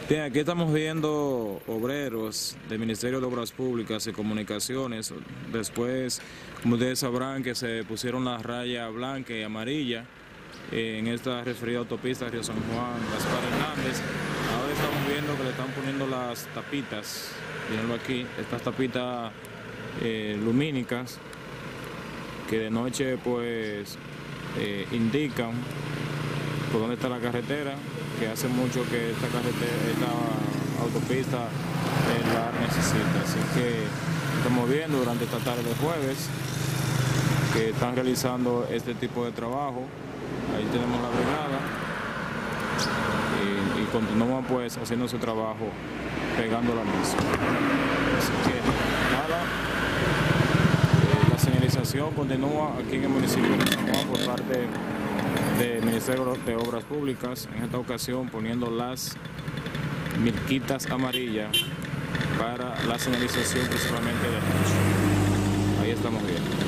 Bien, aquí estamos viendo obreros del Ministerio de Obras Públicas y Comunicaciones. Después, como ustedes sabrán, que se pusieron las rayas blanca y amarilla en esta referida autopista Río San Juan, Gaspar Hernández. Ahora estamos viendo que le están poniendo las tapitas, mírenlo aquí, estas tapitas lumínicas que de noche pues indican por dónde está la carretera, que hace mucho que esta autopista la necesita. Así que estamos viendo durante esta tarde de jueves que están realizando este tipo de trabajo. Ahí tenemos la brigada y continuamos pues haciendo ese trabajo pegando la misma. Así que nada, la señalización continúa aquí en el municipio de San Juan por parte del Ministerio de Obras Públicas, en esta ocasión poniendo las milquitas amarillas para la señalización principalmente de noche. Ahí estamos viendo.